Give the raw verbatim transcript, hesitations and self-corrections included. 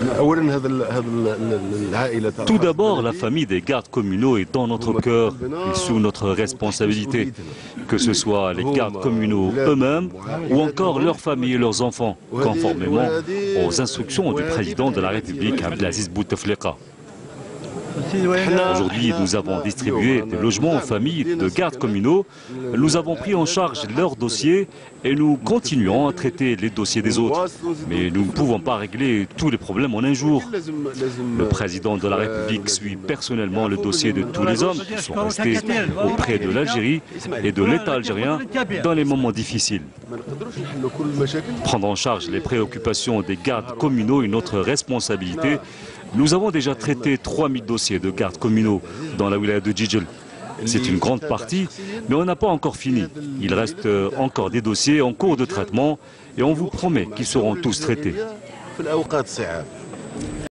Tout d'abord, la famille des gardes communaux est dans notre cœur et sous notre responsabilité, que ce soit les gardes communaux eux-mêmes ou encore leurs familles et leurs enfants, conformément aux instructions du président de la République, Abdelaziz Bouteflika. Aujourd'hui, nous avons distribué des logements aux familles de gardes communaux. Nous avons pris en charge leurs dossiers et nous continuons à traiter les dossiers des autres. Mais nous ne pouvons pas régler tous les problèmes en un jour. Le président de la République suit personnellement le dossier de tous les hommes qui sont restés auprès de l'Algérie et de l'État algérien dans les moments difficiles. Prendre en charge les préoccupations des gardes communaux est notre responsabilité. Nous avons déjà traité trois mille dossiers de gardes communaux dans la wilaya de Djidjel. C'est une grande partie, mais on n'a pas encore fini. Il reste encore des dossiers en cours de traitement et on vous promet qu'ils seront tous traités.